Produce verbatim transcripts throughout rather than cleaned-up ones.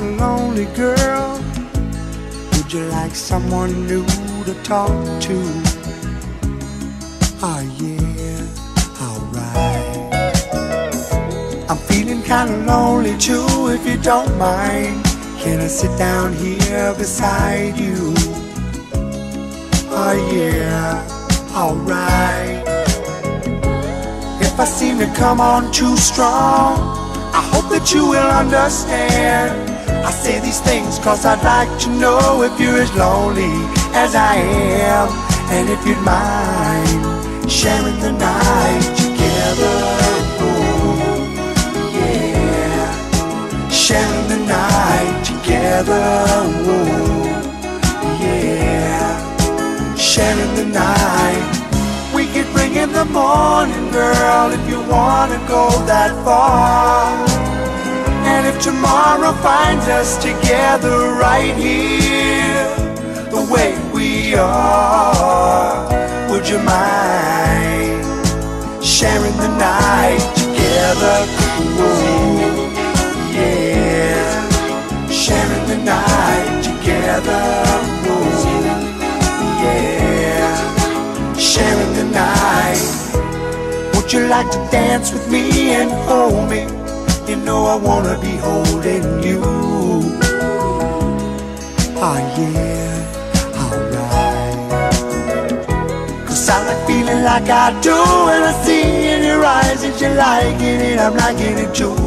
of lonely, girl? Would you like someone new to talk to? Oh yeah, alright. I'm feeling kinda lonely too, if you don't mind. Can I sit down here beside you? Oh yeah, alright. If I seem to come on too strong, I hope that you will understand. I say these things cause I'd like to know if you're as lonely as I am, and if you'd mind sharing the night together. Oh, yeah, sharing the night together. Oh, yeah, sharing the night. We could bring in the morning, girl, if you wanna go that far. And if tomorrow finds us together right here, the way we are, would you mind sharing the night together? Ooh, yeah, sharing the night together. Ooh, yeah, sharing the night. Would you like to dance with me and hold me? You know I wanna be holding you. Oh yeah, alright. Cause I like feeling like I do when I see in your eyes that you're liking it, I'm liking it too.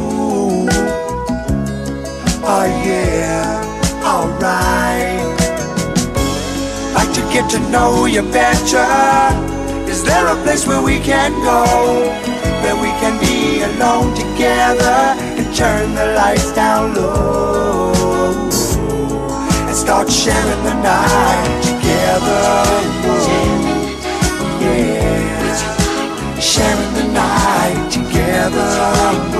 Oh yeah, alright. Like to get to know you better. Is there a place where we can go, where we can be alone together and turn the lights down low and start sharing the night together? Oh, yeah, sharing the night together.